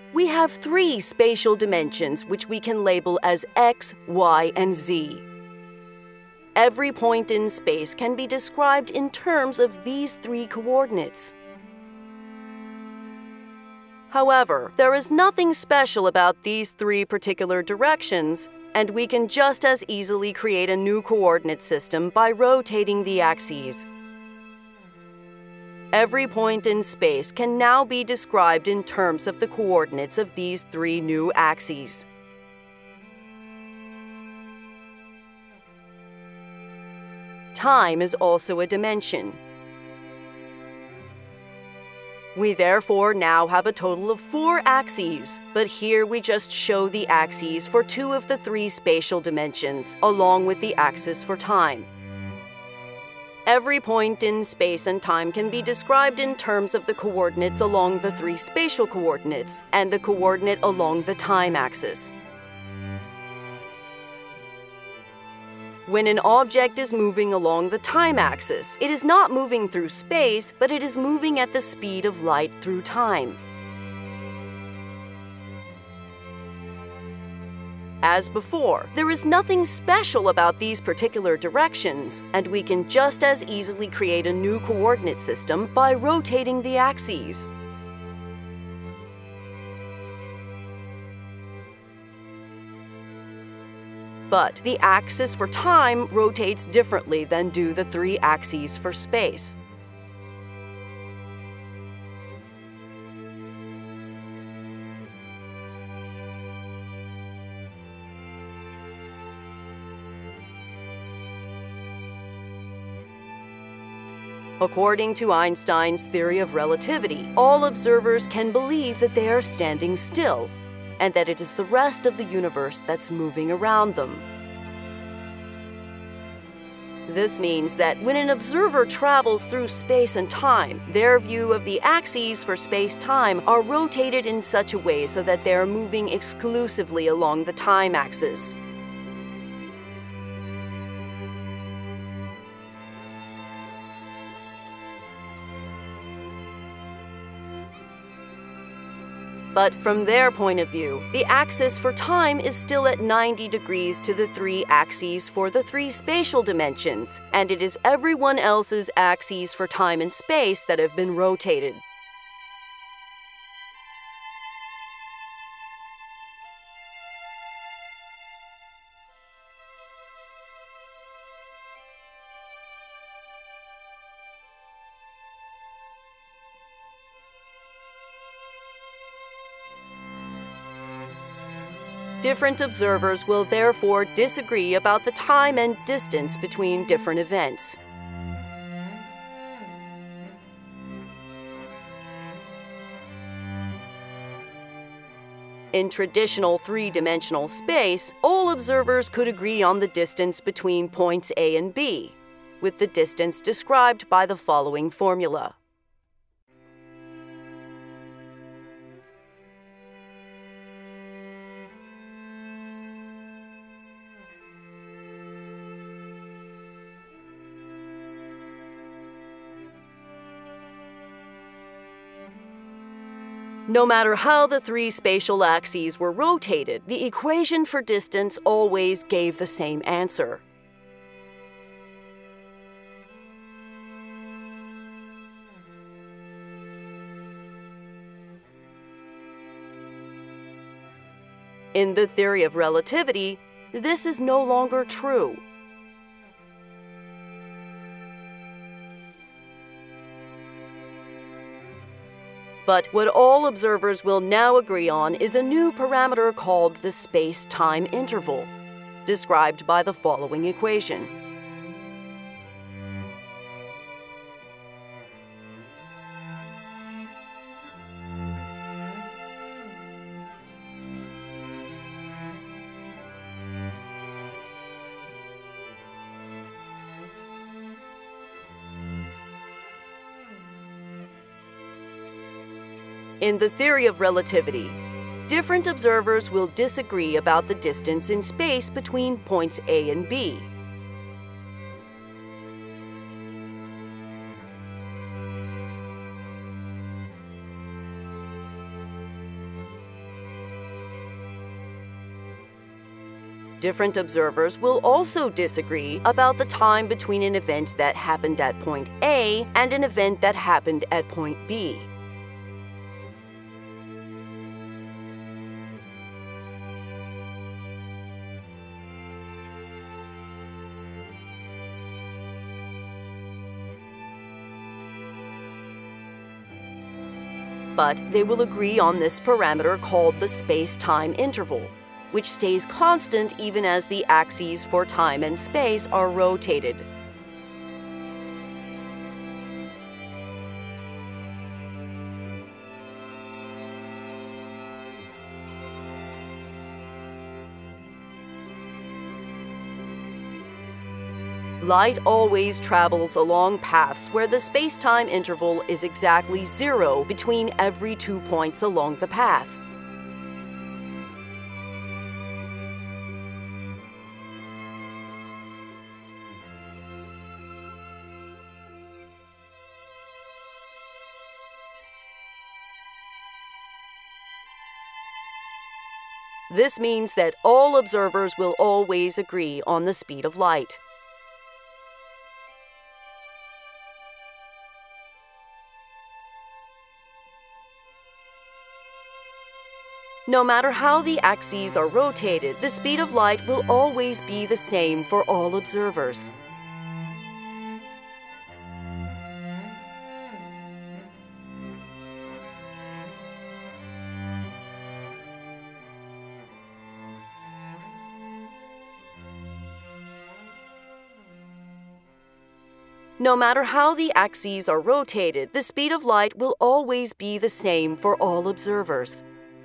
We have three spatial dimensions which we can label as x, y, and z. Every point in space can be described in terms of these three coordinates. However, there is nothing special about these three particular directions, and we can just as easily create a new coordinate system by rotating the axes. Every point in space can now be described in terms of the coordinates of these three new axes. Time is also a dimension. We therefore now have a total of 4 axes, but here we just show the axes for 2 of the 3 spatial dimensions, along with the axis for time. Every point in space and time can be described in terms of the coordinates along the 3 spatial coordinates and the coordinate along the time axis. When an object is moving along the time axis, it is not moving through space, but it is moving at the speed of light through time. As before, there is nothing special about these particular directions, and we can just as easily create a new coordinate system by rotating the axes. But the axis for time rotates differently than do the 3 axes for space. According to Einstein's theory of relativity, all observers can believe that they are standing still, and that it is the rest of the universe that's moving around them. This means that when an observer travels through space and time, their view of the axes for space-time are rotated in such a way so that they are moving exclusively along the time axis. But from their point of view, the axis for time is still at 90 degrees to the 3 axes for the 3 spatial dimensions, and it is everyone else's axes for time and space that have been rotated. Different observers will therefore disagree about the time and distance between different events. In traditional 3-dimensional space, all observers could agree on the distance between points A and B, with the distance described by the following formula. No matter how the 3 spatial axes were rotated, the equation for distance always gave the same answer. In the theory of relativity, this is no longer true. But what all observers will now agree on is a new parameter called the space-time interval, described by the following equation. In the theory of relativity, different observers will disagree about the distance in space between points A and B. Different observers will also disagree about the time between an event that happened at point A and an event that happened at point B. But they will agree on this parameter called the space-time interval, which stays constant even as the axes for time and space are rotated. Light always travels along paths where the space-time interval is exactly 0 between every 2 points along the path. This means that all observers will always agree on the speed of light. No matter how the axes are rotated, the speed of light will always be the same for all observers. No matter how the axes are rotated, the speed of light will always be the same for all observers.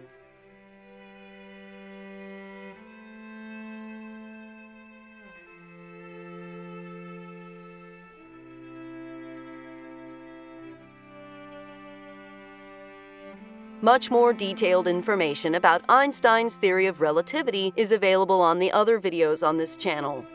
Much more detailed information about Einstein's theory of relativity is available on the other videos on this channel.